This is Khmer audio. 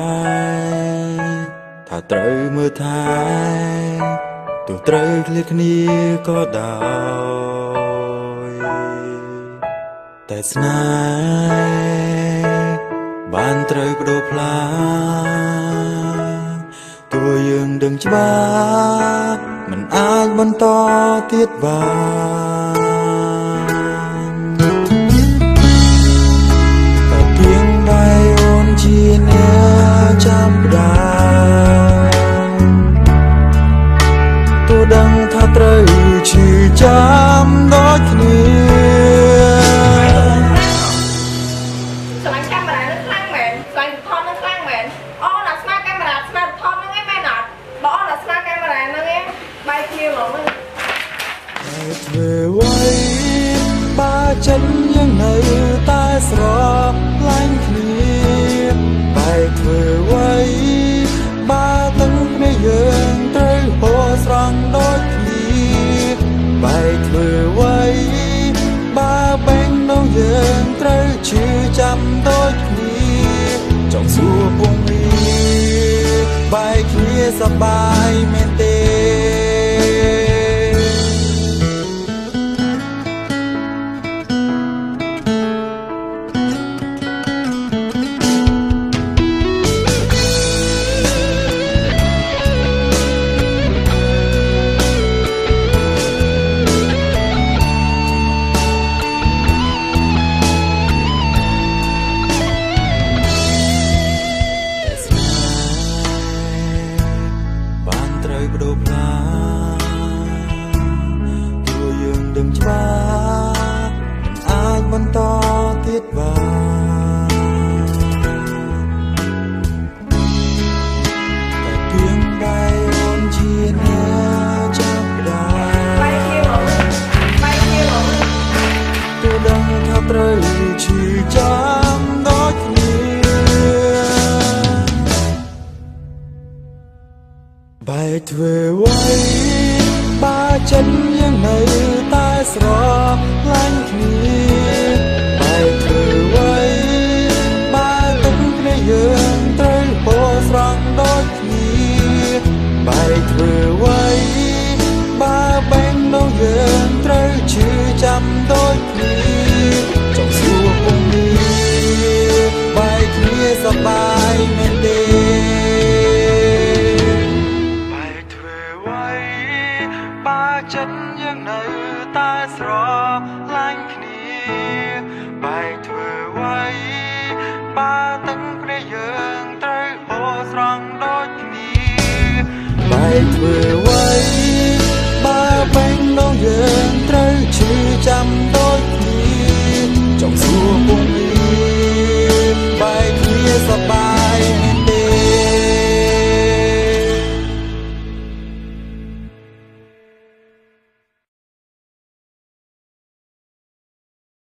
ถ้าត្រូវមើលថែទោះត្រូវឃ្លាតគ្នាក៏ដោយតែស្នេហ៍បានត្រូវបដូរផ្លាស់ទោះយើងដឹងច្បាស់មិនអាចបន្តទៀតបានតែទៀងដៃអូនជាអ្នកចាំដាទោះដឹងថាត្រូវឈឺចាំដូចគ្នាធ្វើໄວបើចេញយ៉ាងនៅតែស្រឡាញ់គ្នាបែកធ្វើໄວបើទាំងគ្នាយើងត្រូវហួរស្រង់ដូចគ្នាបែកធ្វើໄວបើបែងនោះយើងត្រូវជឿចាំដូចគ្នាចង់សួរពុំមានបែកគ្នាសប្បាយមែនទេបដូរផ្លាទោះយើងដឹងច្បាស់មិនអាចបន្តទៀតបានតែទៀងដៃអូនជាអ្នកចាប់ដាទោះដឹងថាត្រូវឈឺចាំដូចគ្នាបែកធ្វើໄວបើចិនយ៉ាងនៅតែស្រឡាញ់គ្នាបែកធ្វើໄວបើទឹកគ្នាយើងត្រូវហួរស្រង់ដូចគ្នាបែកធ្វើໄວបើបែងនោះយើងត្រូវជឿចាំដូចគ្នាចង់សួរពុំមានបែកគ្នាសប្បាយមែនទេចិត្តយើងនៅតែស្រឡាញ់គ្នាបែកធ្វើໄວបើទាំងគ្នាយើងត្រូវហួរស្រង់ដូចគ្នាបែកធ្វើໄວបើបែងនោះយើងត្រូវជឿចាំដូចគ្នាចង់សួរ